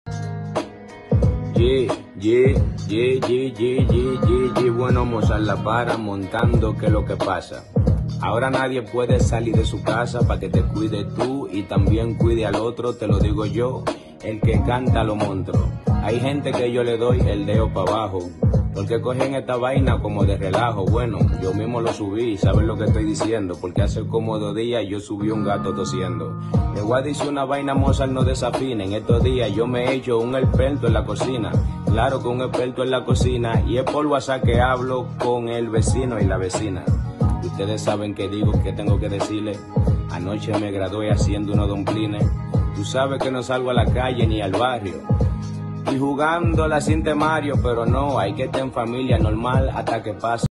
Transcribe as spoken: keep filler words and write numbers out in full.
Yeah, yeah, yeah, yeah, yeah, yeah, yeah, yeah. Bueno, Mozart la para montando, ¿qué es lo que pasa? Ahora nadie puede salir de su casa para que te cuide tú y también cuide al otro, te lo digo yo, el que canta lo monstruo. Hay gente que yo le doy el dedo para abajo, porque cogen esta vaina como de relajo. Bueno, yo mismo lo subí, ¿sabes lo que estoy diciendo? Porque hace como dos días yo subí un gato tosiendo. Le voy a decir una vaina, Mozart, no desafina. En estos días yo me he hecho un experto en la cocina. Claro que un experto en la cocina, y es por WhatsApp que hablo con el vecino y la vecina. Ustedes saben que digo, que tengo que decirle. Anoche me gradué haciendo unos domplines. Tú sabes que no salgo a la calle ni al barrio. Y jugando la cinta Mario, pero no, hay que estar en familia normal hasta que pase.